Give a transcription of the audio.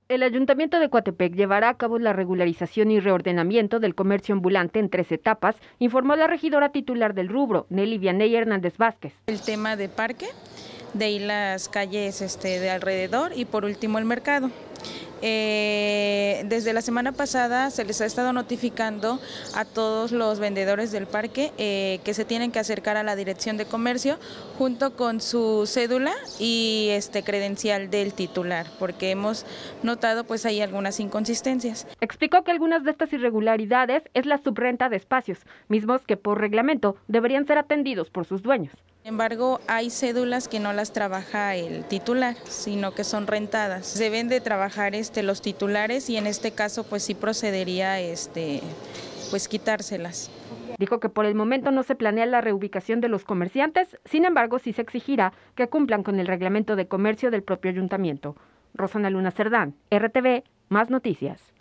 El Ayuntamiento de Coatepec llevará a cabo la regularización y reordenamiento del comercio ambulante en 3 etapas, informó la regidora titular del rubro, Nelly Vianey Hernández Vázquez. El tema de parque, de ahí las calles de alrededor y por último el mercado. Desde la semana pasada se les ha estado notificando a todos los vendedores del parque que se tienen que acercar a la dirección de comercio junto con su cédula y credencial del titular, porque hemos notado pues hay algunas inconsistencias. Explicó que algunas de estas irregularidades es la subrenta de espacios, mismos que por reglamento deberían ser atendidos por sus dueños. Sin embargo, hay cédulas que no las trabaja el titular, sino que son rentadas. Deben de trabajar los titulares y en este caso pues sí procedería pues quitárselas. Dijo que por el momento no se planea la reubicación de los comerciantes, sin embargo sí se exigirá que cumplan con el reglamento de comercio del propio ayuntamiento. Rosana Luna Cerdán, RTV, Más Noticias.